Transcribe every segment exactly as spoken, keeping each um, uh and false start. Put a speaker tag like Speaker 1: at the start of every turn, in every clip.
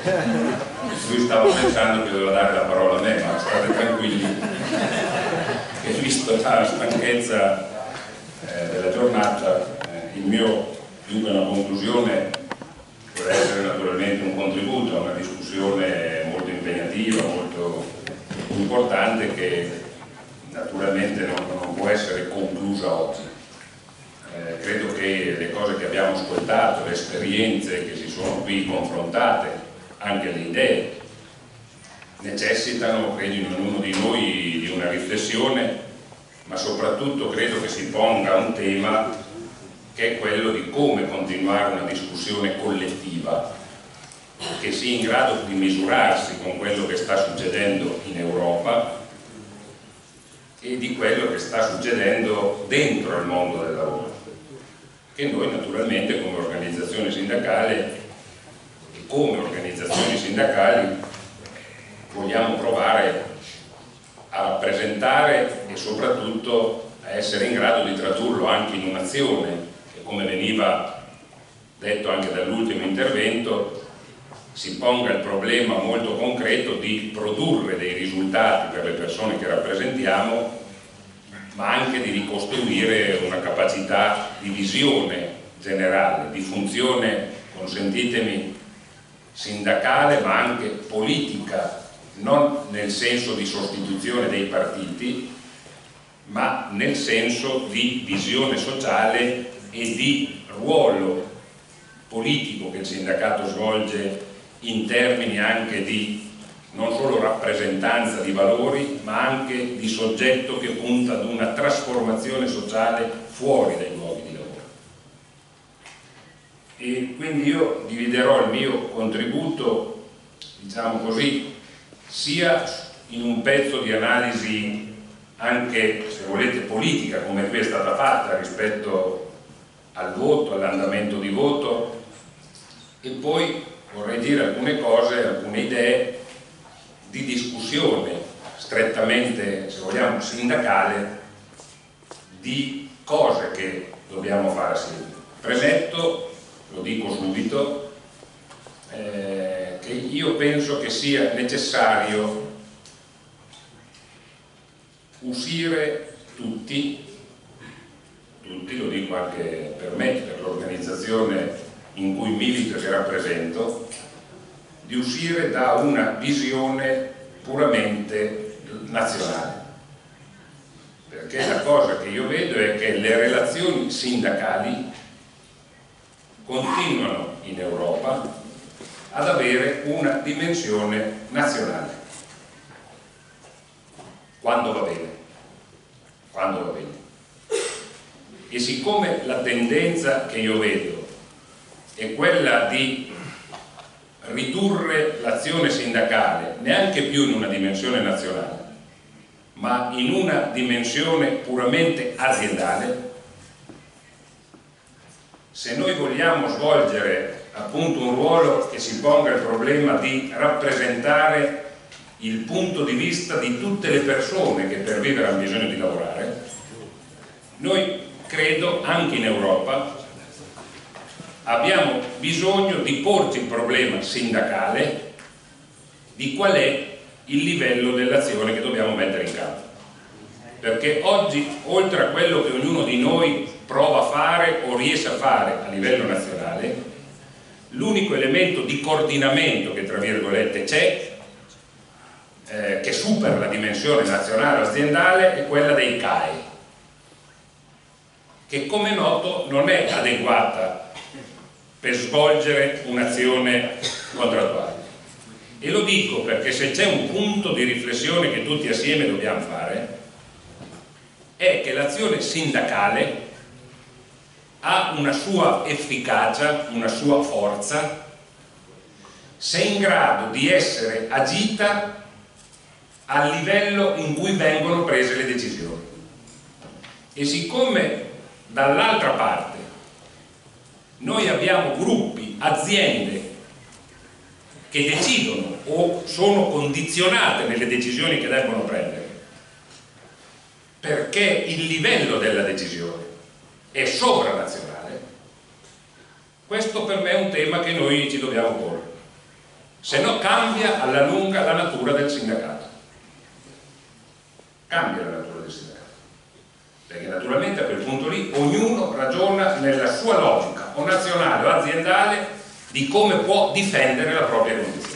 Speaker 1: Lui stava pensando che doveva dare la parola a me, ma state tranquilli che visto la stanchezza eh, della giornata, eh, il mio, dunque una conclusione può essere naturalmente un contributo a una discussione molto impegnativa, molto importante, che naturalmente non, non può essere conclusa oggi. Eh, credo che le cose che abbiamo ascoltato, le esperienze che si sono qui confrontate, anche le idee, necessitano, credo, in ognuno di noi di una riflessione, ma soprattutto credo che si ponga un tema che è quello di come continuare una discussione collettiva che sia in grado di misurarsi con quello che sta succedendo in Europa e di quello che sta succedendo dentro il mondo del lavoro, che noi naturalmente come organizzazione sindacale e come organizzazioni sindacali vogliamo provare a rappresentare e soprattutto a essere in grado di tradurlo anche in un'azione che, come veniva detto anche dall'ultimo intervento, si ponga il problema molto concreto di produrre dei risultati per le persone che rappresentiamo, ma anche di ricostruire una capacità di visione generale, di funzione, consentitemi, sindacale ma anche politica, non nel senso di sostituzione dei partiti, ma nel senso di visione sociale e di ruolo politico che il sindacato svolge in termini anche di non solo rappresentanza di valori, ma anche di soggetto che punta ad una trasformazione sociale fuori dai luoghi di lavoro. E quindi io dividerò il mio contributo, diciamo così, sia in un pezzo di analisi anche, se volete, politica, come qui è stata fatta rispetto al voto, all'andamento di voto, e poi vorrei dire alcune cose, alcune idee di discussione strettamente, se vogliamo, sindacale, di cose che dobbiamo fare assieme. Premetto, lo dico subito, eh, che io penso che sia necessario uscire tutti, tutti, lo dico anche per me, per l'organizzazione in cui milito e che rappresento, di uscire da una visione puramente nazionale, perché la cosa che io vedo è che le relazioni sindacali continuano in Europa ad avere una dimensione nazionale, quando va bene, quando va bene. E siccome la tendenza che io vedo è quella di ridurre l'azione sindacale neanche più in una dimensione nazionale, ma in una dimensione puramente aziendale, se noi vogliamo svolgere appunto un ruolo che si ponga il problema di rappresentare il punto di vista di tutte le persone che per vivere hanno bisogno di lavorare, noi credo anche in Europa abbiamo bisogno di porci il problema sindacale di qual è il livello dell'azione che dobbiamo mettere in campo, perché oggi, oltre a quello che ognuno di noi prova a fare o riesce a fare a livello nazionale, l'unico elemento di coordinamento che tra virgolette c'è, eh, che supera la dimensione nazionale o aziendale, è quella dei C A E, che come noto non è adeguata per svolgere un'azione contrattuale. E lo dico perché se c'è un punto di riflessione che tutti assieme dobbiamo fare è che l'azione sindacale ha una sua efficacia, una sua forza, se è in grado di essere agita al livello in cui vengono prese le decisioni. E siccome dall'altra parte noi abbiamo gruppi, aziende che decidono o sono condizionate nelle decisioni che debbono prendere, perché il livello della decisione è sovranazionale, questo per me è un tema che noi ci dobbiamo porre. se no cambia alla lunga la natura del sindacato. Cambia la natura del sindacato, perché naturalmente a quel punto lì ognuno ragiona nella sua logica o nazionale o aziendale di come può difendere la propria condizione.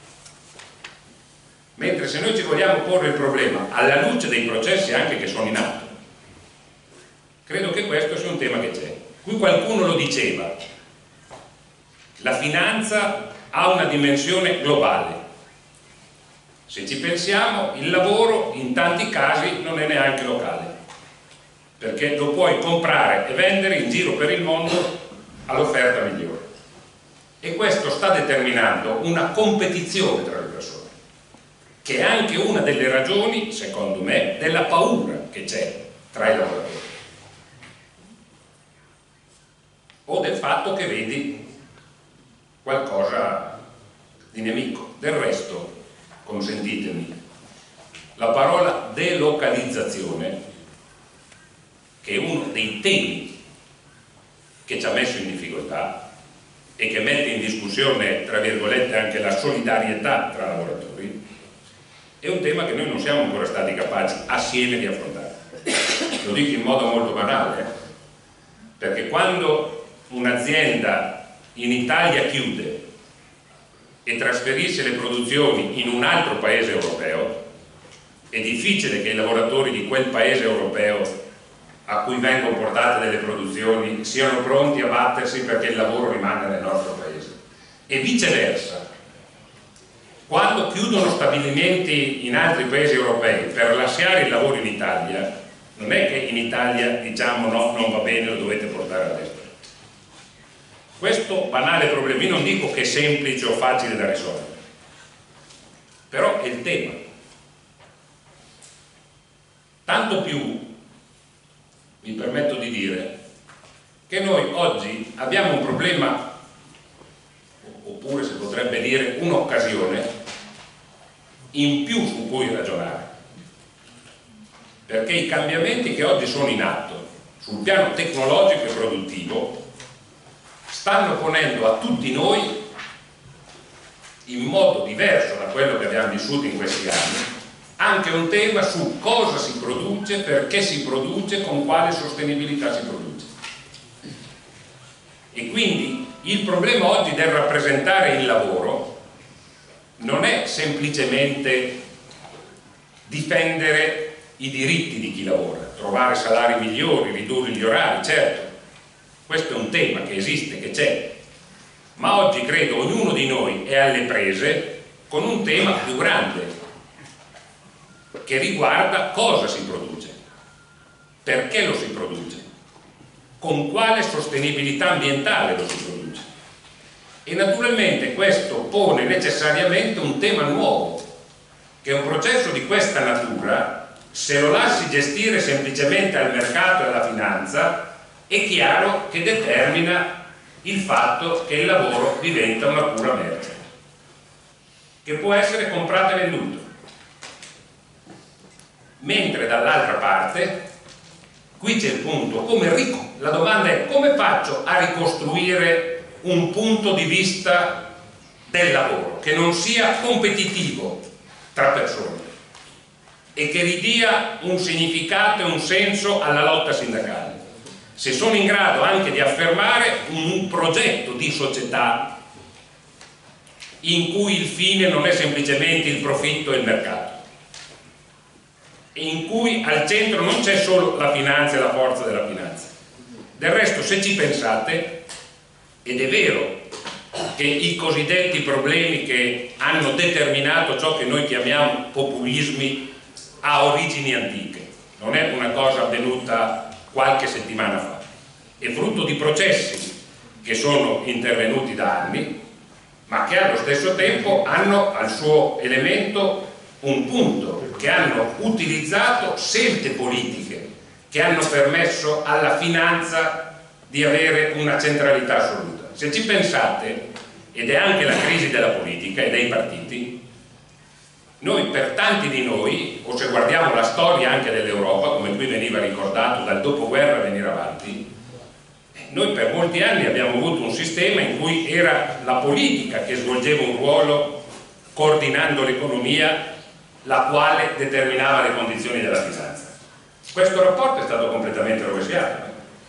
Speaker 1: Mentre se noi ci vogliamo porre il problema alla luce dei processi anche che sono in atto, credo che questo sia un tema che c'è. Qui qualcuno lo diceva, la finanza ha una dimensione globale. Se ci pensiamo, il lavoro in tanti casi non è neanche locale, perché lo puoi comprare e vendere in giro per il mondo all'offerta migliore. E questo sta determinando una competizione tra le persone, che è anche una delle ragioni, secondo me, della paura che c'è tra i lavoratori. O del fatto che vedi qualcosa di nemico. Del resto, consentitemi, la parola delocalizzazione, che è uno dei temi che ci ha messo in difficoltà e che mette in discussione, tra virgolette, anche la solidarietà tra lavoratori, è un tema che noi non siamo ancora stati capaci assieme di affrontare. Lo dico in modo molto banale, perché quando un'azienda in Italia chiude e trasferisce le produzioni in un altro paese europeo, è difficile che i lavoratori di quel paese europeo a cui vengono portate delle produzioni siano pronti a battersi perché il lavoro rimanga nel nostro paese. E viceversa, quando chiudono stabilimenti in altri paesi europei per lasciare il lavoro in Italia, non è che in Italia diciamo no, non va bene, lo dovete portare all'estero. Questo banale problema, io non dico che è semplice o facile da risolvere, però è il tema. Tanto più, mi permetto di dire, che noi oggi abbiamo un problema, oppure si potrebbe dire un'occasione, in più su cui ragionare. Perché i cambiamenti che oggi sono in atto, sul piano tecnologico e produttivo, stanno ponendo a tutti noi, in modo diverso da quello che abbiamo vissuto in questi anni, anche un tema su cosa si produce, perché si produce, con quale sostenibilità si produce. E quindi il problema oggi del rappresentare il lavoro non è semplicemente difendere i diritti di chi lavora, trovare salari migliori, ridurre gli orari, certo. Questo è un tema che esiste, che c'è, ma oggi credo ognuno di noi è alle prese con un tema più grande che riguarda cosa si produce, perché lo si produce, con quale sostenibilità ambientale lo si produce. E naturalmente questo pone necessariamente un tema nuovo, che un processo di questa natura, se lo lasci gestire semplicemente al mercato e alla finanza, è chiaro che determina il fatto che il lavoro diventa una pura merce, che può essere comprato e venduto. Mentre dall'altra parte, qui c'è il punto, come rico, la domanda è come faccio a ricostruire un punto di vista del lavoro che non sia competitivo tra persone e che ridia un significato e un senso alla lotta sindacale. Se sono in grado anche di affermare un progetto di società in cui il fine non è semplicemente il profitto e il mercato, in cui al centro non c'è solo la finanza e la forza della finanza. Del resto, se ci pensate, ed è vero che i cosiddetti problemi che hanno determinato ciò che noi chiamiamo populismi ha origini antiche, non è una cosa avvenuta qualche settimana fa, è frutto di processi che sono intervenuti da anni, ma che allo stesso tempo hanno al suo elemento un punto, che hanno utilizzato scelte politiche che hanno permesso alla finanza di avere una centralità assoluta. Se ci pensate, ed è anche la crisi della politica e dei partiti, noi, per tanti di noi, o se guardiamo la storia anche dell'Europa, come qui veniva ricordato, dal dopoguerra a venire avanti, noi per molti anni abbiamo avuto un sistema in cui cui era la politica che svolgeva un ruolo coordinando l'economia, la quale determinava le condizioni della finanza. Questo rapporto è stato completamente rovesciato,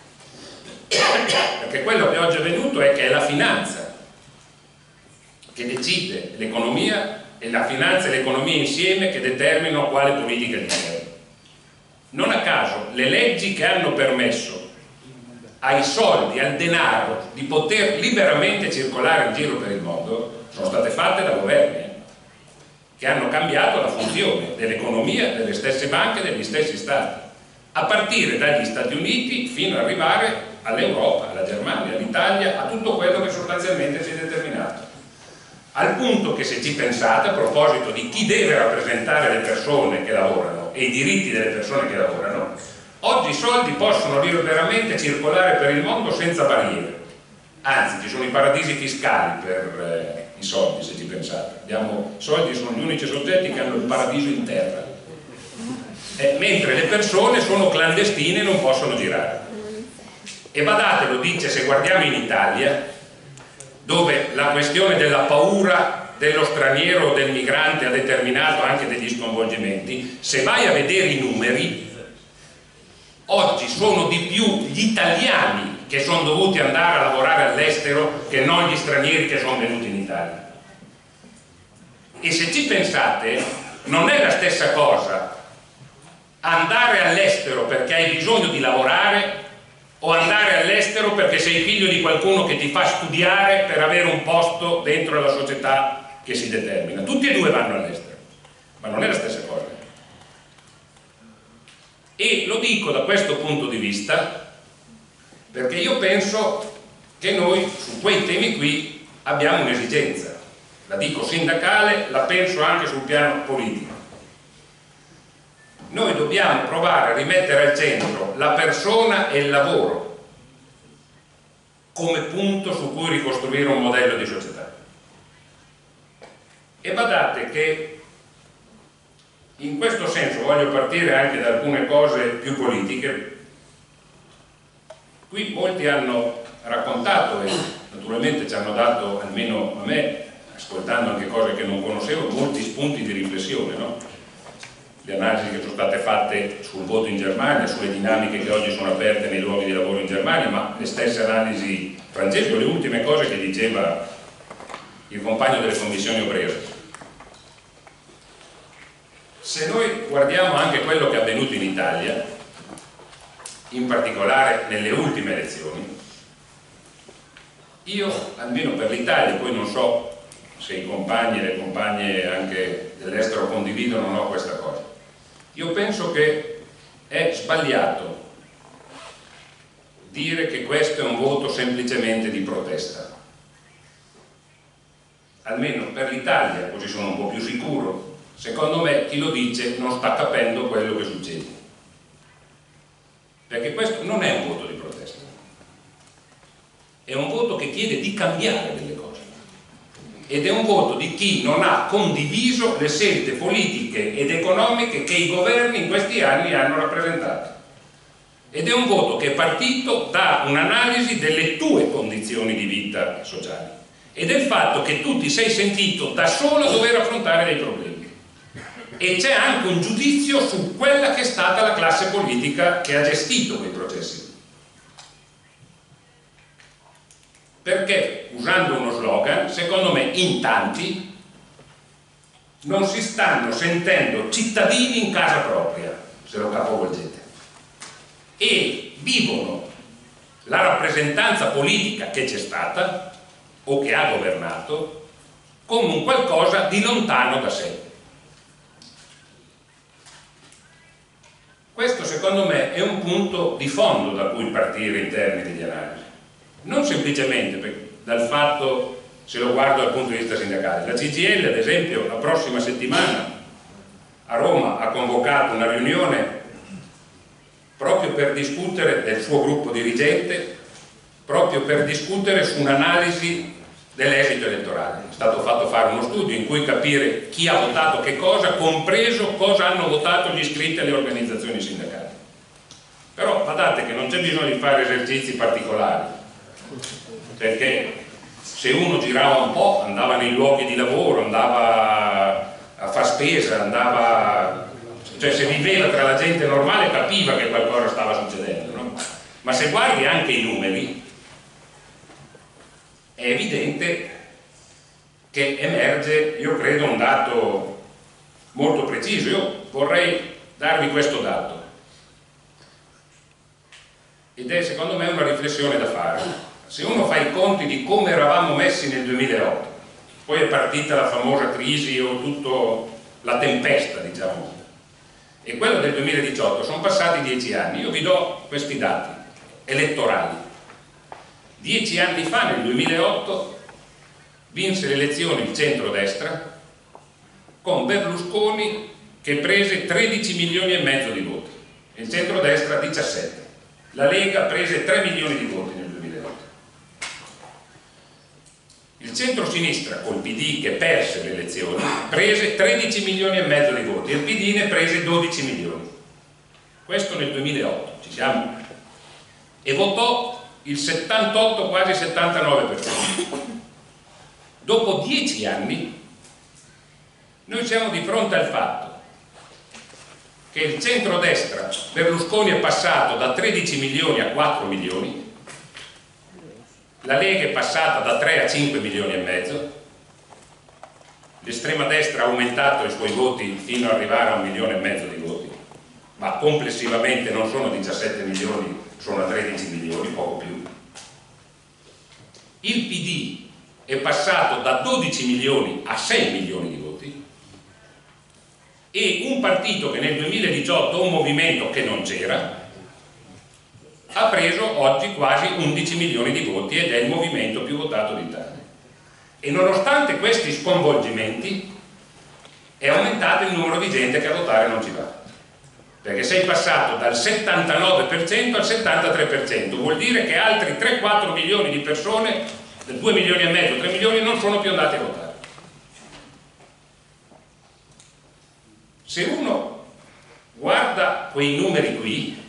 Speaker 1: perché quello che oggi è avvenuto è che è la finanza che decide l'economia e la finanza e l'economia insieme che determinano quale politica di governo. Non a caso le leggi che hanno permesso ai soldi, al denaro di poter liberamente circolare in giro per il mondo sono state fatte da governi che hanno cambiato la funzione dell'economia, delle stesse banche, degli stessi stati, a partire dagli Stati Uniti fino ad arrivare all'Europa, alla Germania, all'Italia, a tutto quello che sostanzialmente si è determinato. Al punto che, se ci pensate, a proposito di chi deve rappresentare le persone che lavorano e i diritti delle persone che lavorano, oggi i soldi possono liberamente circolare per il mondo senza barriere. Anzi, ci sono i paradisi fiscali per eh, i soldi, se ci pensate. Abbiamo, i soldi sono gli unici soggetti che hanno il paradiso in terra, eh, mentre le persone sono clandestine e non possono girare. E badate, lo dice, se guardiamo in Italia, dove la questione della paura dello straniero o del migrante ha determinato anche degli sconvolgimenti, se vai a vedere i numeri, oggi sono di più gli italiani che sono dovuti andare a lavorare all'estero che non gli stranieri che sono venuti in Italia. E se ci pensate, non è la stessa cosa andare all'estero perché hai bisogno di lavorare o andare all'estero perché sei figlio di qualcuno che ti fa studiare per avere un posto dentro la società che si determina. Tutti e due vanno all'estero, ma non è la stessa cosa. E lo dico da questo punto di vista perché io penso che noi su quei temi qui abbiamo un'esigenza, la dico sindacale, la penso anche sul piano politico. Noi dobbiamo provare a rimettere al centro la persona e il lavoro come punto su cui ricostruire un modello di società. E badate che in questo senso voglio partire anche da alcune cose più politiche. Qui molti hanno raccontato e naturalmente ci hanno dato, almeno a me, ascoltando anche cose che non conoscevo, molti spunti di riflessione, no? Le analisi che sono state fatte sul voto in Germania, sulle dinamiche che oggi sono aperte nei luoghi di lavoro in Germania, ma le stesse analisi francesi, le ultime cose che diceva il compagno delle commissioni obrere. Se noi guardiamo anche quello che è avvenuto in Italia, in particolare nelle ultime elezioni, io, almeno per l'Italia, poi non so se i compagni e le compagne anche dell'estero condividono o no questa cosa, io penso che è sbagliato dire che questo è un voto semplicemente di protesta. Almeno per l'Italia, così sono un po' più sicuro, secondo me chi lo dice non sta capendo quello che succede. Perché questo non è un voto di protesta, è un voto che chiede di cambiare delle cose. Ed è un voto di chi non ha condiviso le scelte politiche ed economiche che i governi in questi anni hanno rappresentato. Ed è un voto che è partito da un'analisi delle tue condizioni di vita sociali e del fatto che tu ti sei sentito da solo a dover affrontare dei problemi. E c'è anche un giudizio su quella che è stata la classe politica che ha gestito quei processi. Perché, usando uno slogan, secondo me in tanti non si stanno sentendo cittadini in casa propria, se lo capovolgete, e vivono la rappresentanza politica che c'è stata o che ha governato come un qualcosa di lontano da sé. Questo secondo me è un punto di fondo da cui partire in termini di analisi. Non semplicemente dal fatto, se lo guardo dal punto di vista sindacale, la C G I L ad esempio la prossima settimana a Roma ha convocato una riunione proprio per discutere del suo gruppo dirigente, proprio per discutere su un'analisi dell'esito elettorale. È stato fatto fare uno studio in cui capire chi ha votato che cosa, compreso cosa hanno votato gli iscritti alle organizzazioni sindacali. Però badate che non c'è bisogno di fare esercizi particolari, perché se uno girava un po', andava nei luoghi di lavoro, andava a far spesa, andava, cioè se viveva tra la gente normale capiva che qualcosa stava succedendo, no? Ma se guardi anche i numeri è evidente che emerge, io credo, un dato molto preciso. Io vorrei darvi questo dato ed è secondo me una riflessione da fare. Se uno fa i conti di come eravamo messi nel duemilaotto, poi è partita la famosa crisi o tutta la tempesta, diciamo, e quello del duemiladiciotto, sono passati dieci anni. Io vi do questi dati elettorali. Dieci anni fa, nel duemilaotto, vinse le elezioni il centrodestra con Berlusconi che prese tredici milioni e mezzo di voti, il centrodestra diciassette. La Lega prese tre milioni di voti nel duemilaotto. Il centro-sinistra col P D, che perse le elezioni, prese tredici milioni e mezzo di voti e il P D ne prese dodici milioni. Questo nel duemilaotto, ci siamo? E votò il settantotto, quasi settantanove per cento. Dopo dieci anni noi siamo di fronte al fatto che il centrodestra Berlusconi è passato da tredici milioni a quattro milioni, la Lega è passata da tre a cinque milioni e mezzo, l'estrema destra ha aumentato i suoi voti fino ad arrivare a un milione e mezzo di voti, ma complessivamente non sono diciassette milioni, sono a tredici milioni, poco più. Il P D è passato da dodici milioni a sei milioni di voti, e un partito che nel duemiladiciotto, un movimento che non c'era, ha preso oggi quasi undici milioni di voti ed è il movimento più votato d'Italia. E nonostante questi sconvolgimenti è aumentato il numero di gente che a votare non ci va, perché sei passato dal settantanove per cento al settantatré per cento, vuol dire che altri tre quattro milioni di persone, due milioni e mezzo, tre milioni, non sono più andati a votare. Se uno guarda quei numeri qui,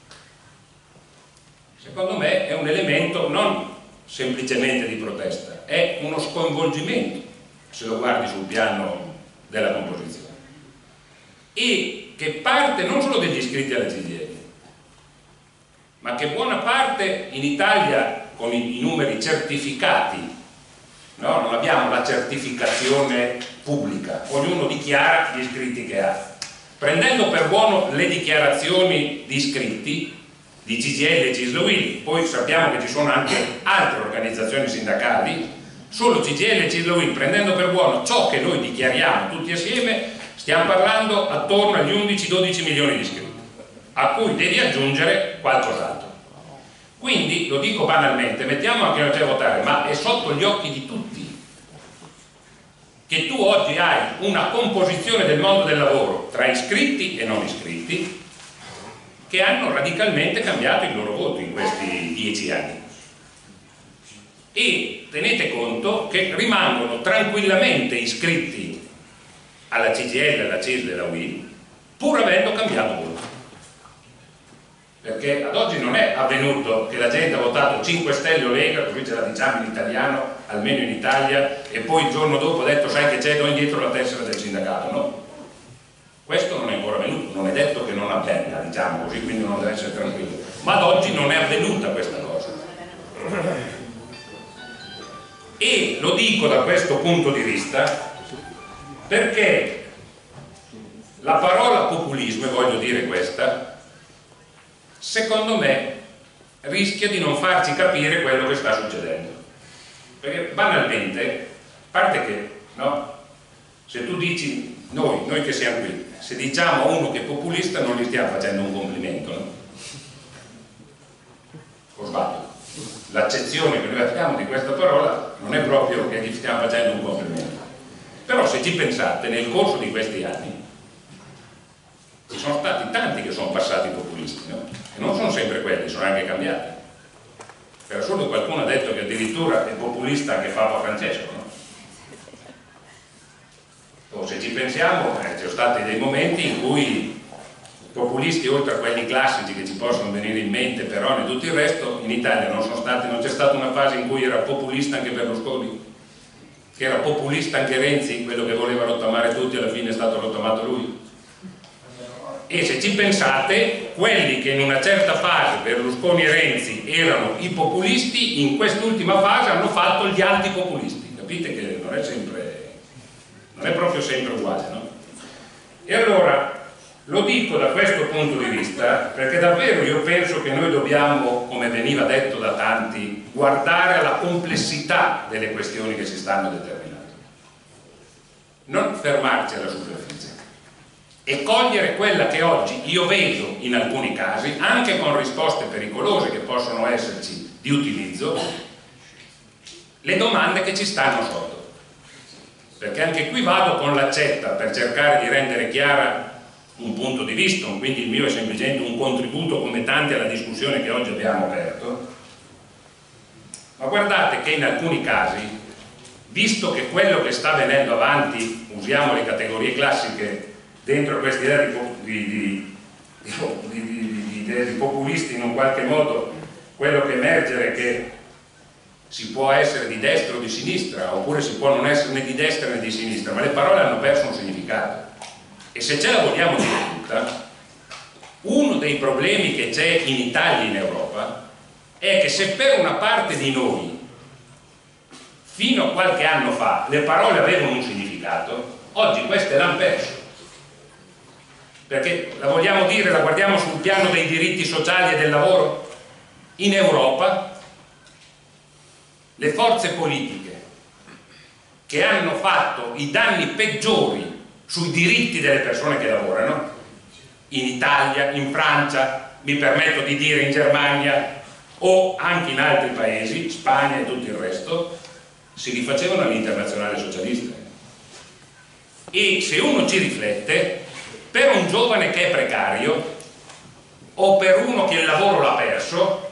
Speaker 1: secondo me è un elemento non semplicemente di protesta, è uno sconvolgimento se lo guardi sul piano della composizione, e che parte non solo degli iscritti alla C G I L, ma che buona parte in Italia con i, i numeri certificati, no? Non abbiamo la certificazione pubblica, ognuno dichiara gli iscritti che ha. Prendendo per buono le dichiarazioni di iscritti di C G I L e C I S L U I L, poi sappiamo che ci sono anche altre organizzazioni sindacali, solo C G I L e C I S L U I L, prendendo per buono ciò che noi dichiariamo tutti assieme, stiamo parlando attorno agli undici dodici milioni di iscritti, a cui devi aggiungere qualcos'altro. Quindi, lo dico banalmente, mettiamo anche non c'è a votare, ma è sotto gli occhi di tutti che tu oggi hai una composizione del mondo del lavoro tra iscritti e non iscritti che hanno radicalmente cambiato il loro voto in questi dieci anni. E tenete conto che rimangono tranquillamente iscritti alla C G I L, alla C I S L e alla U I L, pur avendo cambiato voto. Perché ad oggi non è avvenuto che la gente ha votato cinque Stelle o Lega, così ce la diciamo in italiano, almeno in Italia, e poi il giorno dopo ha detto sai che c'è, do indietro la tessera del sindacato. No, questo non è ancora avvenuto, non è detto che non avvenga, diciamo così, quindi non deve essere tranquillo, ma ad oggi non è avvenuta questa cosa. E lo dico da questo punto di vista perché la parola populismo, e voglio dire questa, secondo me rischia di non farci capire quello che sta succedendo, perché banalmente, a parte che no, se tu dici noi, noi che siamo qui, se diciamo a uno che è populista non gli stiamo facendo un complimento, no? O sbaglio? L'accezione che noi abbiamo di questa parola non è proprio che gli stiamo facendo un complimento. Però se ci pensate, nel corso di questi anni ci sono stati tanti che sono passati populisti, no? E non sono sempre quelli, sono anche cambiati. Per assurdo qualcuno ha detto che addirittura è populista anche Papa Francesco, no? O se ci pensiamo, eh, ci sono stati dei momenti in cui populisti, oltre a quelli classici che ci possono venire in mente, Peroni e tutto il resto, in Italia non sono stati, non c'è stata una fase in cui era populista anche Berlusconi, che era populista anche Renzi, quello che voleva rottamare tutti, alla fine è stato rottamato lui. E se ci pensate, quelli che in una certa fase, Berlusconi e Renzi, erano i populisti, in quest'ultima fase hanno fatto gli antipopulisti. Capite che non è sempre, non è proprio sempre uguale, no? E allora lo dico da questo punto di vista perché davvero io penso che noi dobbiamo, come veniva detto da tanti, guardare alla complessità delle questioni che si stanno determinando, non fermarci alla superficie e cogliere quella che oggi io vedo in alcuni casi, anche con risposte pericolose che possono esserci di utilizzo, le domande che ci stanno sotto. Perché anche qui vado con l'accetta per cercare di rendere chiara un punto di vista, quindi il mio è semplicemente un contributo come tanti alla discussione che oggi abbiamo aperto. Ma guardate che in alcuni casi, visto che quello che sta venendo avanti, usiamo le categorie classiche dentro questa idea di, di, di, di, di, di populisti, in un qualche modo quello che emerge è che si può essere di destra o di sinistra, oppure si può non essere né di destra né di sinistra, ma le parole hanno perso un significato. E se ce la vogliamo dire tutta, uno dei problemi che c'è in Italia e in Europa è che se per una parte di noi, fino a qualche anno fa, le parole avevano un significato, oggi queste l'hanno perso. Perché la vogliamo dire, la guardiamo sul piano dei diritti sociali e del lavoro? In Europa le forze politiche che hanno fatto i danni peggiori sui diritti delle persone che lavorano, in Italia, in Francia, mi permetto di dire in Germania o anche in altri paesi, Spagna e tutto il resto, si rifacevano all'internazionale socialista. E se uno ci riflette, per un giovane che è precario o per uno che il lavoro l'ha perso,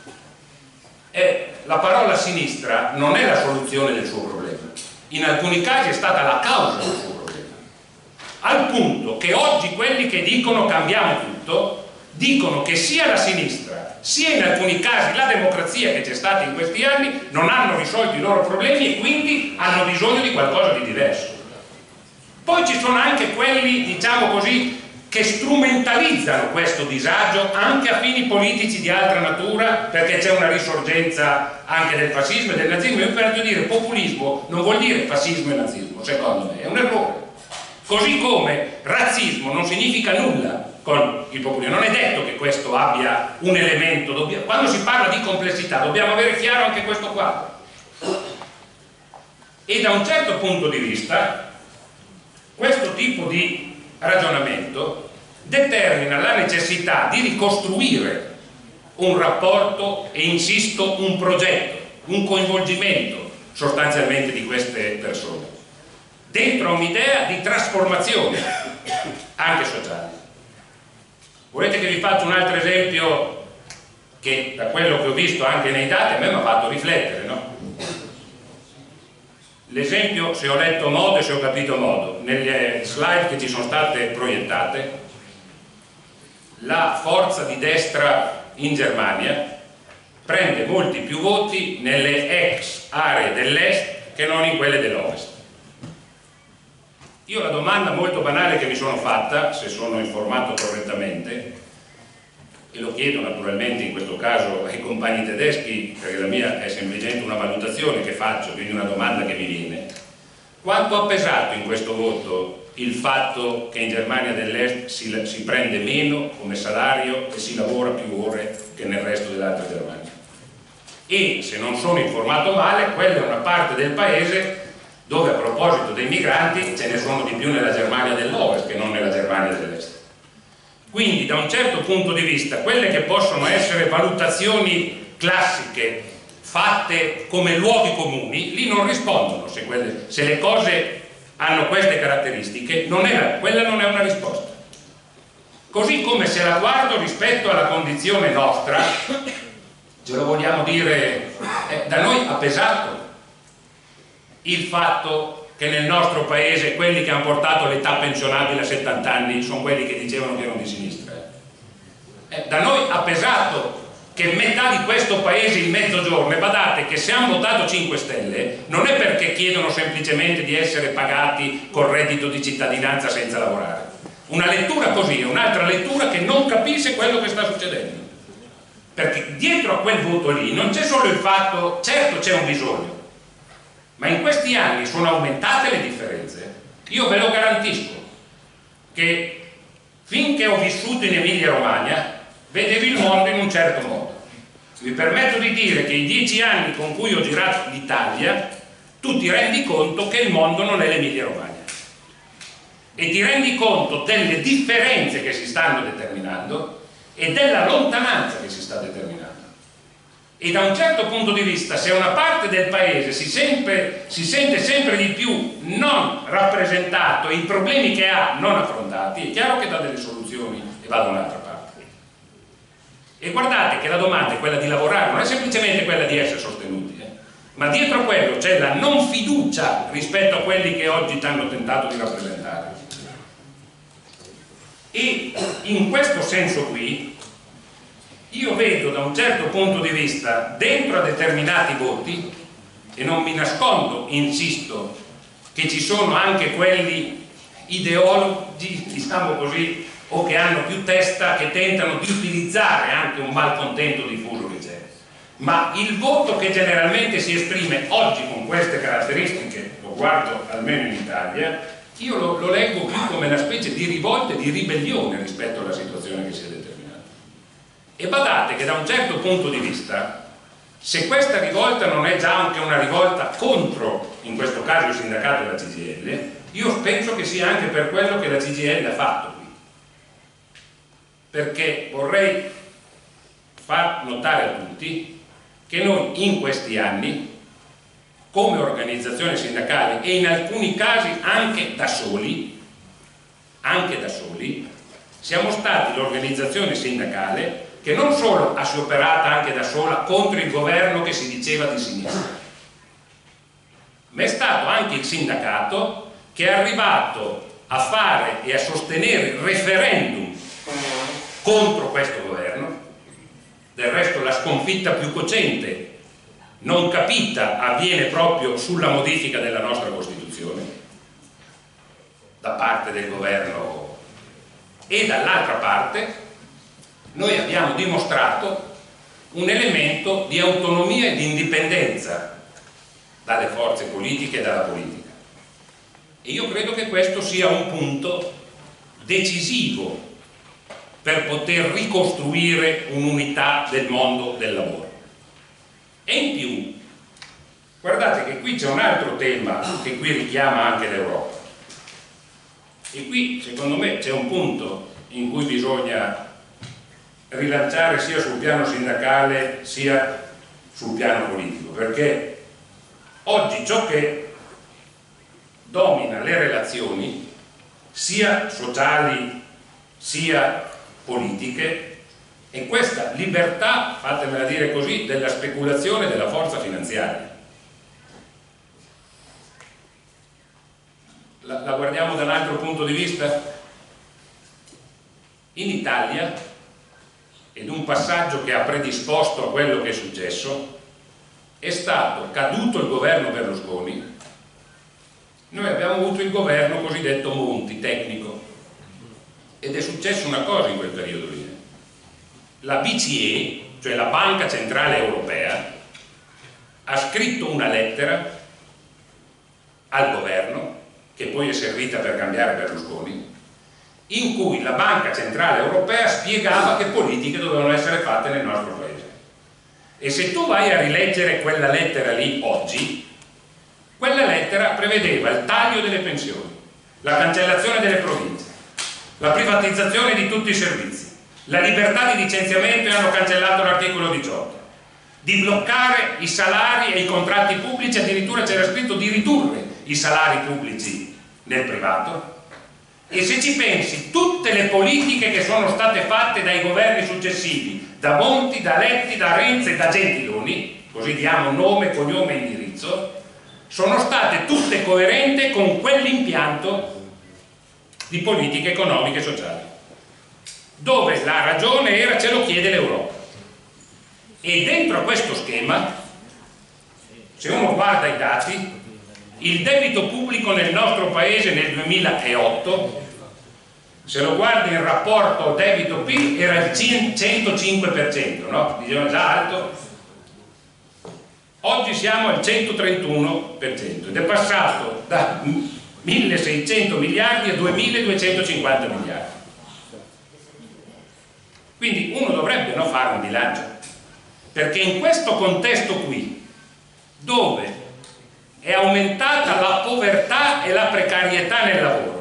Speaker 1: è la parola sinistra non è la soluzione del suo problema, in alcuni casi è stata la causa del suo problema, al punto che oggi quelli che dicono cambiamo tutto dicono che sia la sinistra sia in alcuni casi la democrazia che c'è stata in questi anni non hanno risolto i loro problemi e quindi hanno bisogno di qualcosa di diverso. Poi ci sono anche quelli, diciamo così, che strumentalizzano questo disagio anche a fini politici di altra natura, perché c'è una risorgenza anche del fascismo e del nazismo. Io per dire populismo non vuol dire fascismo e nazismo, secondo me è un errore. Così come razzismo non significa nulla con il populismo, non è detto che questo abbia un elemento, dobbiamo, quando si parla di complessità dobbiamo avere chiaro anche questo quadro. E da un certo punto di vista questo tipo di ragionamento determina la necessità di ricostruire un rapporto e, insisto, un progetto, un coinvolgimento sostanzialmente di queste persone dentro un'idea di trasformazione anche sociale. Volete che vi faccia un altro esempio che da quello che ho visto anche nei dati a me mi ha fatto riflettere, no? L'esempio, se ho letto modo e se ho capito modo, nelle slide che ci sono state proiettate, la forza di destra in Germania prende molti più voti nelle ex aree dell'est che non in quelle dell'ovest. Io la domanda molto banale che mi sono fatta, se sono informato correttamente, e lo chiedo naturalmente in questo caso ai compagni tedeschi, perché la mia è semplicemente una valutazione che faccio, quindi una domanda che mi viene: quanto ha pesato in questo voto il fatto che in Germania dell'Est si, si prende meno come salario e si lavora più ore che nel resto dell'altra Germania? E se non sono informato male, quella è una parte del paese dove, a proposito dei migranti, ce ne sono di più nella Germania dell'Ovest che non nella Germania dell'Est. Quindi da un certo punto di vista quelle che possono essere valutazioni classiche fatte come luoghi comuni lì non rispondono. Se, quelle, se le cose hanno queste caratteristiche non è, quella non è una risposta. Così come se la guardo rispetto alla condizione nostra, ce lo vogliamo dire, eh, da noi ha pesato il fatto che nel nostro paese quelli che hanno portato l'età pensionabile a settanta anni sono quelli che dicevano che erano di sinistra.
Speaker 2: Eh, da noi ha pesato che metà di questo paese in mezzogiorno, e badate che se hanno votato cinque Stelle non è perché chiedono semplicemente di essere pagati col reddito di cittadinanza senza lavorare. Una lettura così è un'altra lettura che non capisce quello che sta succedendo, perché dietro a quel voto lì non c'è solo il fatto, certo c'è un bisogno, ma in questi anni sono aumentate le differenze. Io ve lo garantisco che finché ho vissuto in Emilia Romagna vedevi il mondo in un certo modo. Mi permetto di dire che i dieci anni con cui ho girato l'Italia tu ti rendi conto che il mondo non è l'Emilia Romagna e ti rendi conto delle differenze che si stanno determinando e della lontananza che si sta determinando. E da un certo punto di vista, se una parte del paese si, sempre, si sente sempre di più non rappresentato e i problemi che ha non affrontati, è chiaro che dà delle soluzioni e va da un'altra parte. E guardate che la domanda è quella di lavorare, non è semplicemente quella di essere sostenuti, eh? Ma dietro quello c'è la non fiducia rispetto a quelli che oggi ti hanno tentato di rappresentare. E in questo senso qui io vedo da un certo punto di vista dentro a determinati voti, e non mi nascondo, insisto, che ci sono anche quelli ideologi, diciamo così, o che hanno più testa, che tentano di utilizzare anche un malcontento diffuso che c'è, ma il voto che generalmente si esprime oggi con queste caratteristiche, lo guardo almeno in Italia, io lo, lo leggo più come una specie di rivolta e di ribellione rispetto alla situazione che si è determinata. E badate che da un certo punto di vista, se questa rivolta non è già anche una rivolta contro, in questo caso il sindacato della C G I L, io penso che sia anche per quello che la C G I L ha fatto qui. Perché vorrei far notare a tutti che noi in questi anni, come organizzazione sindacale e in alcuni casi anche da soli, anche da soli, siamo stati l'organizzazione sindacale che non solo ha si operata anche da sola contro il governo che si diceva di sinistra, ma è stato anche il sindacato che è arrivato a fare e a sostenere il referendum contro questo governo. Del resto la sconfitta più cocente non capita avviene proprio sulla modifica della nostra Costituzione da parte del governo, e dall'altra parte noi abbiamo dimostrato un elemento di autonomia e di indipendenza dalle forze politiche e dalla politica, e io credo che questo sia un punto decisivo per poter ricostruire un'unità del mondo del lavoro. E in più, guardate che qui c'è un altro tema che qui richiama anche l'Europa, e qui secondo me c'è un punto in cui bisogna rilanciare sia sul piano sindacale sia sul piano politico, perché oggi ciò che domina le relazioni sia sociali sia politiche è questa libertà, fatemela dire così, della speculazione della forza finanziaria. La, la guardiamo da un altro punto di vista? In Italia, ed un passaggio che ha predisposto a quello che è successo, è stato caduto il governo Berlusconi, noi abbiamo avuto il governo cosiddetto Monti, tecnico, ed è successa una cosa in quel periodo lì. La B C E, cioè la Banca Centrale Europea, ha scritto una lettera al governo, che poi è servita per cambiare Berlusconi, in cui la Banca Centrale Europea spiegava che politiche dovevano essere fatte nel nostro paese. E se tu vai a rileggere quella lettera lì oggi, quella lettera prevedeva il taglio delle pensioni, la cancellazione delle province, la privatizzazione di tutti i servizi, la libertà di licenziamento, e hanno cancellato l'articolo diciotto, di bloccare i salari e i contratti pubblici, addirittura c'era scritto di ridurre i salari pubblici nel privato. E se ci pensi, tutte le politiche che sono state fatte dai governi successivi, da Monti, da Letti, da Renzi e da Gentiloni, così diamo nome, cognome e indirizzo, sono state tutte coerenti con quell'impianto di politiche economiche e sociali. dove la ragione era ce lo chiede l'Europa. E dentro a questo schema, se uno guarda i dati, il debito pubblico nel nostro paese nel duemilaotto, se lo guardi in rapporto debito-P I L, era il centocinque per cento, no? Dicevano già alto. Oggi siamo al centotrentuno per cento ed è passato da milleseicento miliardi a duemiladuecentocinquanta miliardi. Quindi uno dovrebbe no, fare un bilancio, perché in questo contesto qui, dove è aumentata la povertà e la precarietà nel lavoro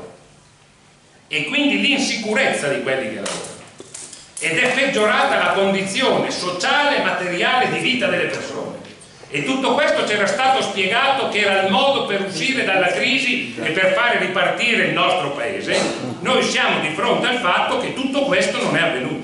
Speaker 2: e quindi l'insicurezza di quelli che lavorano, ed è peggiorata la condizione sociale e materiale di vita delle persone, e tutto questo c'era stato spiegato che era il modo per uscire dalla crisi e per fare ripartire il nostro paese, noi siamo di fronte al fatto che tutto questo non è avvenuto,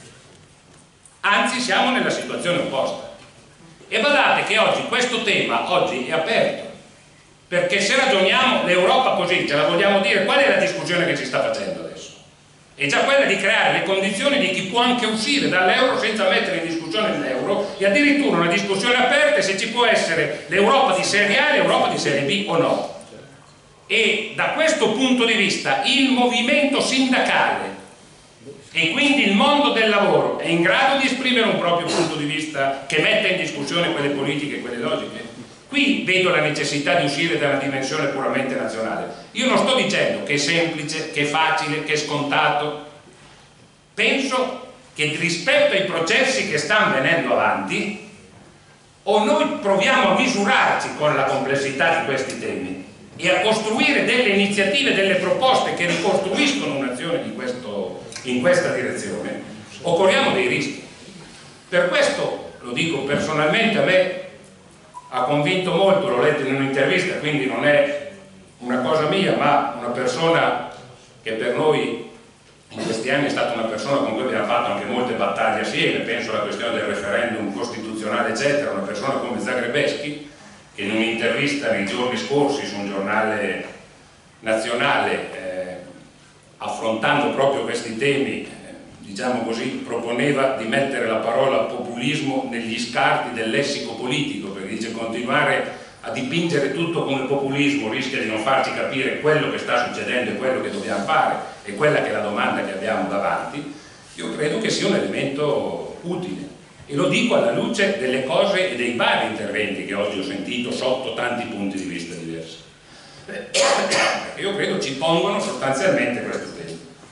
Speaker 2: anzi siamo nella situazione opposta. E badate che oggi questo tema oggi è aperto, perché se ragioniamo l'Europa così, ce la vogliamo dire, qual è la discussione che si sta facendo adesso? È già quella di creare le condizioni di chi può anche uscire dall'euro senza mettere in discussione l'euro, e addirittura una discussione aperta se ci può essere l'Europa di serie A e l'Europa di serie B o no. E da questo punto di vista il movimento sindacale e quindi il mondo del lavoro è in grado di esprimere un proprio punto di vista che metta in discussione quelle politiche e quelle logiche? Qui vedo la necessità di uscire da una dimensione puramente nazionale. Io non sto dicendo che è semplice, che è facile, che è scontato. Penso che rispetto ai processi che stanno venendo avanti, o noi proviamo a misurarci con la complessità di questi temi e a costruire delle iniziative, delle proposte che ricostruiscono un'azione di questo, in questa direzione, o corriamo dei rischi. Per questo, lo dico personalmente, a me ha convinto molto, l'ho letto in un'intervista, quindi non è una cosa mia, ma una persona che per noi in questi anni è stata una persona con cui abbiamo fatto anche molte battaglie assieme, penso alla questione del referendum costituzionale eccetera, una persona come Zagrebeschi, che in un'intervista nei giorni scorsi su un giornale nazionale, eh, affrontando proprio questi temi, diciamo così, proponeva di mettere la parola populismo negli scarti del lessico politico, perché dice continuare a dipingere tutto come populismo rischia di non farci capire quello che sta succedendo e quello che dobbiamo fare e quella che è la domanda che abbiamo davanti. Io credo che sia un elemento utile e lo dico alla luce delle cose e dei vari interventi che oggi ho sentito sotto tanti punti di vista diversi, perché io credo ci pongono sostanzialmente questo tema.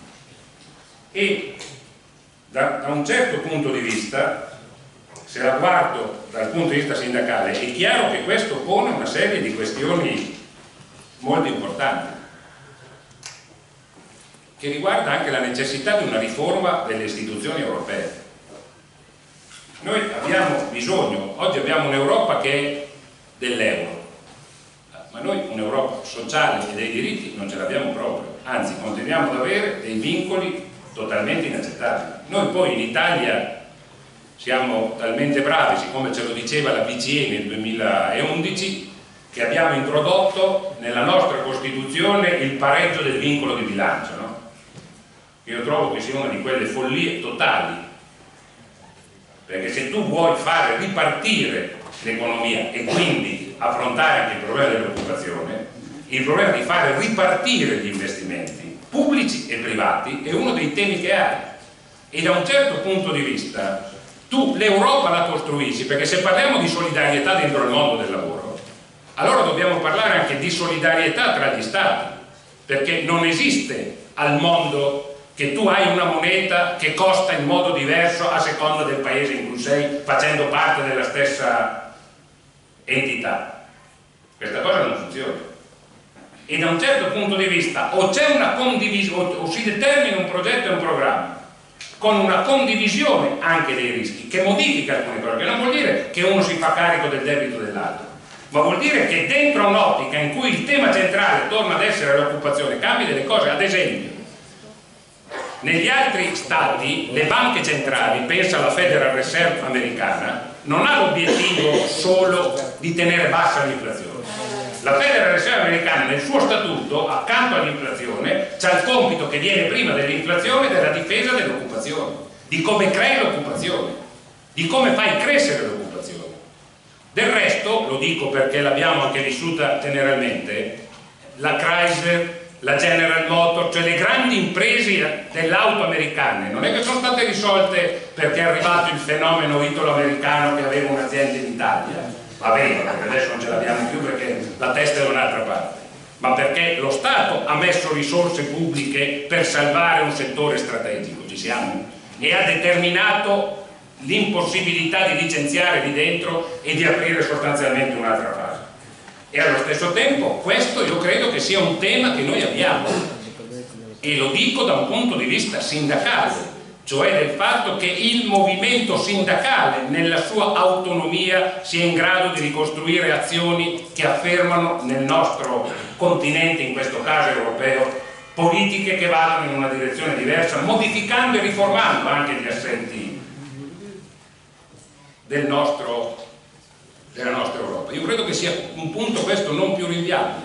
Speaker 2: E Da, da un certo punto di vista, se la guardo dal punto di vista sindacale, è chiaro che questo pone una serie di questioni molto importanti, che riguarda anche la necessità di una riforma delle istituzioni europee. Noi abbiamo bisogno, oggi abbiamo un'Europa che è dell'euro, ma noi un'Europa sociale e dei diritti non ce l'abbiamo proprio, anzi continuiamo ad avere dei vincoli totalmente inaccettabili. Noi poi in Italia siamo talmente bravi, siccome ce lo diceva la B C E nel duemilaundici, che abbiamo introdotto nella nostra Costituzione il pareggio del vincolo di bilancio, no? Io trovo che sia una di quelle follie totali, perché se tu vuoi fare ripartire l'economia e quindi affrontare anche il problema dell'occupazione, il problema di fare ripartire gli investimenti pubblici e privati è uno dei temi che hai, e da un certo punto di vista tu l'Europa la costruisci, perché se parliamo di solidarietà dentro il mondo del lavoro, allora dobbiamo parlare anche di solidarietà tra gli stati, perché non esiste al mondo che tu hai una moneta che costa in modo diverso a seconda del paese in cui sei, facendo parte della stessa entità. Questa cosa non funziona. E da un certo punto di vista o c'è una condivisione, o si determina un progetto e un programma con una condivisione anche dei rischi che modifica alcune cose, che non vuol dire che uno si fa carico del debito dell'altro, ma vuol dire che dentro un'ottica in cui il tema centrale torna ad essere l'occupazione cambi delle cose. Ad esempio, negli altri stati le banche centrali, pensa alla Federal Reserve americana, non ha l'obiettivo solo di tenere bassa l'inflazione. La Federal Reserve americana nel suo statuto, accanto all'inflazione, c'ha il compito che viene prima dell'inflazione della difesa dell'occupazione, di come crei l'occupazione, di come fai crescere l'occupazione. Del resto, lo dico perché l'abbiamo anche vissuta generalmente, la Chrysler, la General Motors, cioè le grandi imprese dell'auto americane, non è che sono state risolte perché è arrivato il fenomeno italo-americano che aveva un'azienda in Italia, va bene, perché adesso non ce l'abbiamo più perché la testa è da un'altra parte, ma perché lo Stato ha messo risorse pubbliche per salvare un settore strategico, ci siamo, e ha determinato l'impossibilità di licenziare lì dentro e di aprire sostanzialmente un'altra fase. E allo stesso tempo questo io credo che sia un tema che noi abbiamo, e lo dico da un punto di vista sindacale, cioè del fatto che il movimento sindacale nella sua autonomia sia in grado di ricostruire azioni che affermano nel nostro continente, in questo caso europeo, politiche che vadano in una direzione diversa, modificando e riformando anche gli assetti del nostro della nostra Europa. Io credo che sia un punto questo non più rinviabile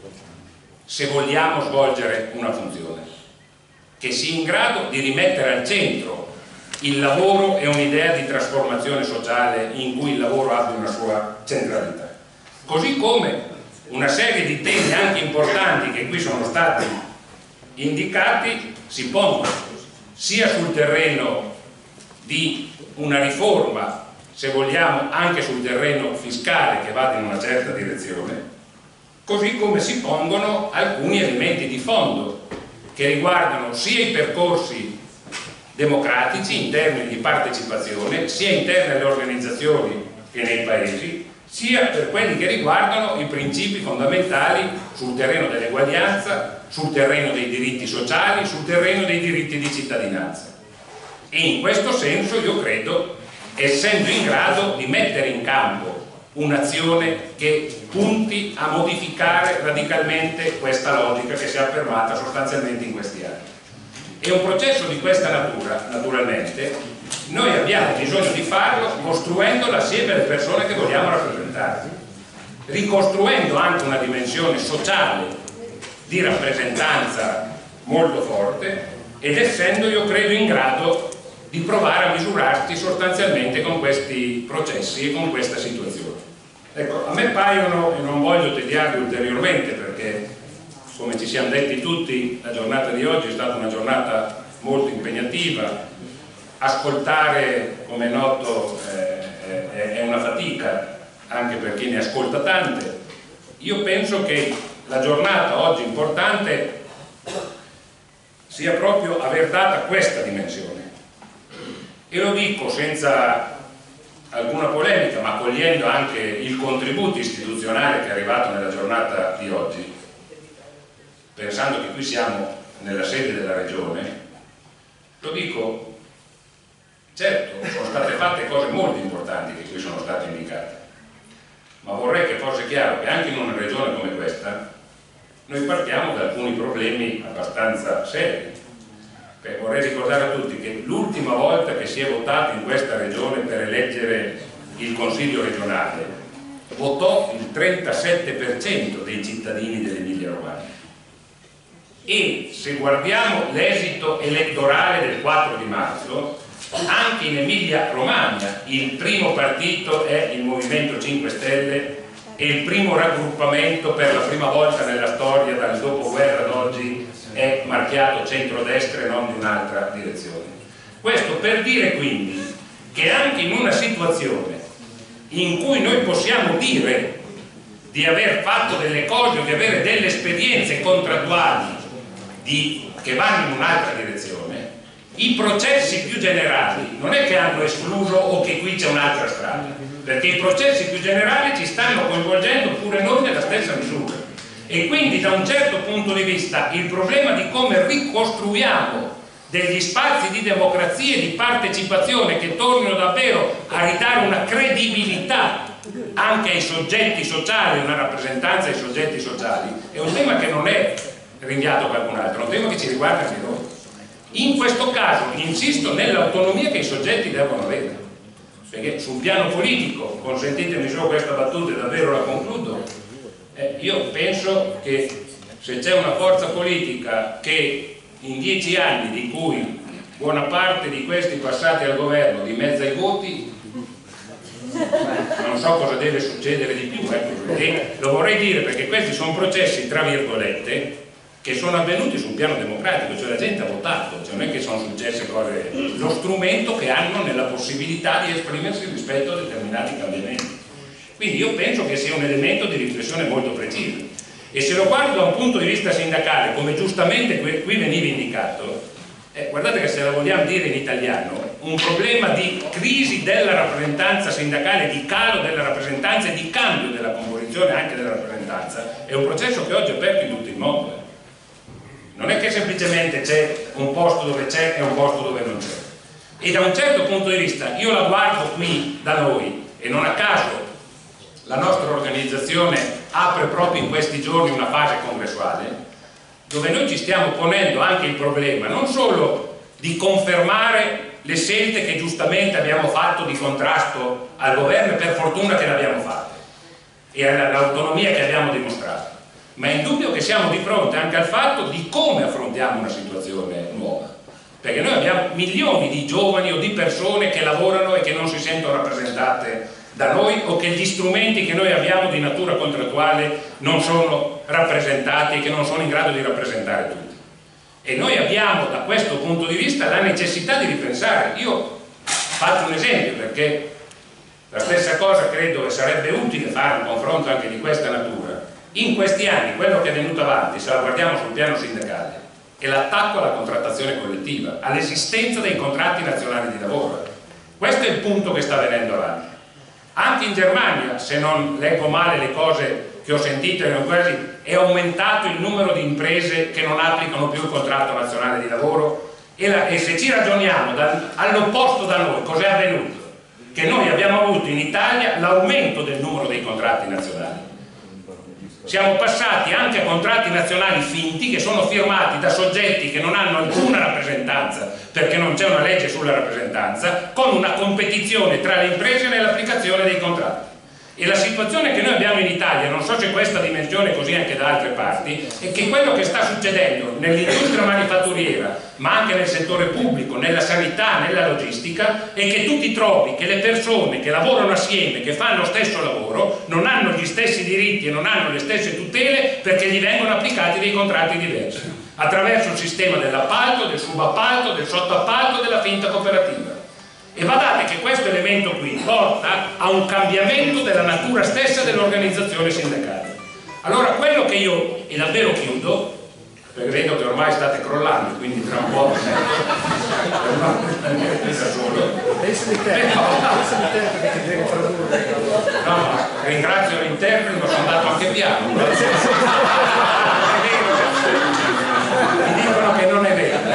Speaker 2: se vogliamo svolgere una funzione che sia in grado di rimettere al centro il lavoro e un'idea di trasformazione sociale in cui il lavoro abbia una sua centralità, così come una serie di temi anche importanti che qui sono stati indicati si pongono sia sul terreno di una riforma, se vogliamo anche sul terreno fiscale che vada in una certa direzione, così come si pongono alcuni elementi di fondo che riguardano sia i percorsi democratici in termini di partecipazione, sia interne alle organizzazioni che nei paesi, sia per quelli che riguardano i principi fondamentali sul terreno dell'eguaglianza, sul terreno dei diritti sociali, sul terreno dei diritti di cittadinanza. E in questo senso io credo, essendo in grado di mettere in campo un'azione che punti a modificare radicalmente questa logica che si è affermata sostanzialmente in questi anni. E un processo di questa natura, naturalmente, noi abbiamo bisogno di farlo costruendo assieme alle persone che vogliamo rappresentare, ricostruendo anche una dimensione sociale di rappresentanza molto forte ed essendo, io credo, in grado di provare a misurarsi sostanzialmente con questi processi e con questa situazione. Ecco, a me paiono, e non voglio tediarvi ulteriormente perché, come ci siamo detti tutti, la giornata di oggi è stata una giornata molto impegnativa, ascoltare, come è noto, eh, è una fatica anche per chi ne ascolta tante. Io penso che la giornata oggi importante sia proprio aver data questa dimensione. E lo dico senza alcuna polemica, ma cogliendo anche il contributo istituzionale che è arrivato nella giornata di oggi, pensando che qui siamo nella sede della Regione, lo dico, certo, sono state fatte cose molto importanti che qui sono state indicate, ma vorrei che fosse chiaro che anche in una regione come questa noi partiamo da alcuni problemi abbastanza seri. Beh, vorrei ricordare a tutti che l'ultima volta che si è votato in questa regione per eleggere il Consiglio regionale votò il trentasette per cento dei cittadini dell'Emilia Romagna, e se guardiamo l'esito elettorale del quattro di marzo, anche in Emilia Romagna il primo partito è il Movimento cinque Stelle e il primo raggruppamento per la prima volta nella storia dal dopoguerra ad oggi è marchiato centrodestra e non di un'altra direzione. Questo per dire quindi che anche in una situazione in cui noi possiamo dire di aver fatto delle cose o di avere delle esperienze contrattuali di, che vanno in un'altra direzione, i processi più generali non è che hanno escluso o che qui c'è un'altra strada, perché i processi più generali ci stanno coinvolgendo pure noi nella stessa misura. E quindi da un certo punto di vista il problema di come ricostruiamo degli spazi di democrazia e di partecipazione che tornino davvero a ridare una credibilità anche ai soggetti sociali, una rappresentanza ai soggetti sociali, è un tema che non è rinviato a qualcun altro, è un tema che ci riguarda anche noi. In questo caso insisto nell'autonomia che i soggetti devono avere, perché sul piano politico, consentitemi solo questa battuta e davvero la concludo, eh, io penso che se c'è una forza politica che in dieci anni, di cui buona parte di questi passati al governo, dimezza i voti, non so cosa deve succedere di più, ecco. E lo vorrei dire perché questi sono processi tra virgolette che sono avvenuti sul piano democratico, cioè la gente ha votato, cioè non è che sono successe cose, lo strumento che hanno nella possibilità di esprimersi rispetto a determinati cambiamenti. Quindi io penso che sia un elemento di riflessione molto preciso, e se lo guardo da un punto di vista sindacale, come giustamente qui veniva indicato, eh, guardate che se la vogliamo dire in italiano, un problema di crisi della rappresentanza sindacale, di calo della rappresentanza e di cambio della composizione anche della rappresentanza, è un processo che oggi è aperto in tutto il mondo. Non è che semplicemente c'è un posto dove c'è e un posto dove non c'è. E da un certo punto di vista io la guardo qui da noi, e non a caso la nostra organizzazione apre proprio in questi giorni una fase congressuale dove noi ci stiamo ponendo anche il problema non solo di confermare le scelte che giustamente abbiamo fatto di contrasto al governo, e per fortuna che le abbiamo fatte, e all'autonomia che abbiamo dimostrato, ma è indubbio che siamo di fronte anche al fatto di come affrontiamo una situazione nuova, perché noi abbiamo milioni di giovani o di persone che lavorano e che non si sentono rappresentate da noi, o che gli strumenti che noi abbiamo di natura contrattuale non sono rappresentati e che non sono in grado di rappresentare tutti. E noi abbiamo da questo punto di vista la necessità di ripensare. Io faccio un esempio, perché la stessa cosa credo che sarebbe utile fare un confronto anche di questa natura. In questi anni quello che è venuto avanti, se la guardiamo sul piano sindacale, è l'attacco alla contrattazione collettiva, all'esistenza dei contratti nazionali di lavoro. Questo è il punto che sta venendo avanti. Anche in Germania, se non leggo male le cose che ho sentito, è aumentato il numero di imprese che non applicano più il contratto nazionale di lavoro, e, la, e se ci ragioniamo all'opposto da noi, cos'è avvenuto? Che noi abbiamo avuto in Italia l'aumento del numero dei contratti nazionali. Siamo passati anche a contratti nazionali finti, che sono firmati da soggetti che non hanno alcuna rappresentanza, perché non c'è una legge sulla rappresentanza, con una competizione tra le imprese nell'applicazione dei contratti. E la situazione che noi abbiamo in Italia, non so se questa dimensione è così anche da altre parti, è che quello che sta succedendo nell'industria manifatturiera, ma anche nel settore pubblico, nella sanità, nella logistica, è che tu ti trovi che le persone che lavorano assieme, che fanno lo stesso lavoro, non hanno gli stessi diritti e non hanno le stesse tutele, perché gli vengono applicati dei contratti diversi, attraverso il sistema dell'appalto, del subappalto, del sottoappalto, della finta cooperativa. E badate che questo elemento qui porta a un cambiamento della natura stessa dell'organizzazione sindacale. Allora quello che io, e davvero chiudo, perché vedo che ormai state crollando, quindi tra un po' da solo.
Speaker 3: Pensa di te, pensa di te perché devi tradurre.
Speaker 2: No, ma ringrazio l'interprete, ma sono andato anche piano. Mi dicono che non è vero.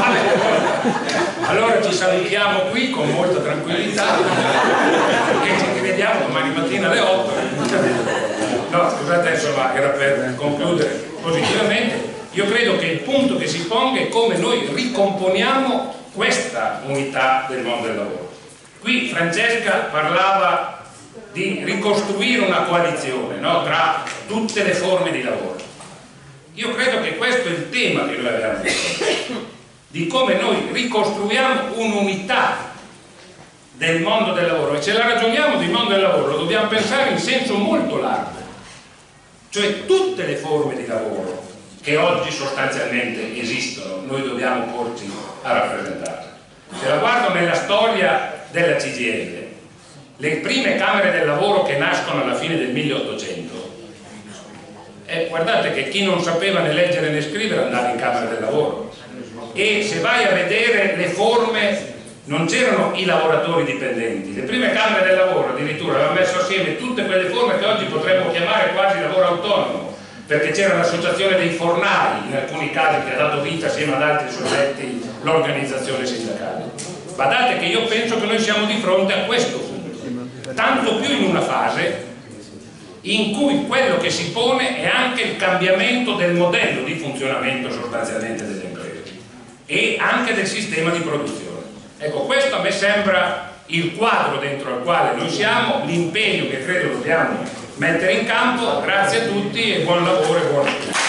Speaker 2: Allora ci salutiamo qui con molta tranquillità e ci rivediamo domani mattina alle otto. No, scusate, insomma, era per concludere positivamente. Io credo che il punto che si ponga è come noi ricomponiamo questa unità del mondo del lavoro. Qui Francesca parlava di ricostruire una coalizione, no, tra tutte le forme di lavoro. Io credo che questo è il tema che noi abbiamo detto, di come noi ricostruiamo un'unità del mondo del lavoro, e se la ragioniamo di mondo del lavoro lo dobbiamo pensare in senso molto largo, cioè tutte le forme di lavoro che oggi sostanzialmente esistono noi dobbiamo porci a rappresentare. Se la guardo nella storia della C G I L, le prime camere del lavoro che nascono alla fine del milleottocento, eh, guardate che chi non sapeva né leggere né scrivere andava in camera del lavoro, e se vai a vedere le forme non c'erano i lavoratori dipendenti, le prime camere del lavoro addirittura avevano messo assieme tutte quelle forme che oggi potremmo chiamare quasi lavoro autonomo, perché c'era l'associazione dei fornai in alcuni casi che ha dato vita assieme ad altri soggetti l'organizzazione sindacale. Badate che io penso che noi siamo di fronte a questo punto, tanto più in una fase in cui quello che si pone è anche il cambiamento del modello di funzionamento sostanzialmente delle imprese e anche del sistema di produzione. Ecco, questo a me sembra il quadro dentro al quale noi siamo, l'impegno che credo dobbiamo mettere in campo. Grazie a tutti e buon lavoro e buon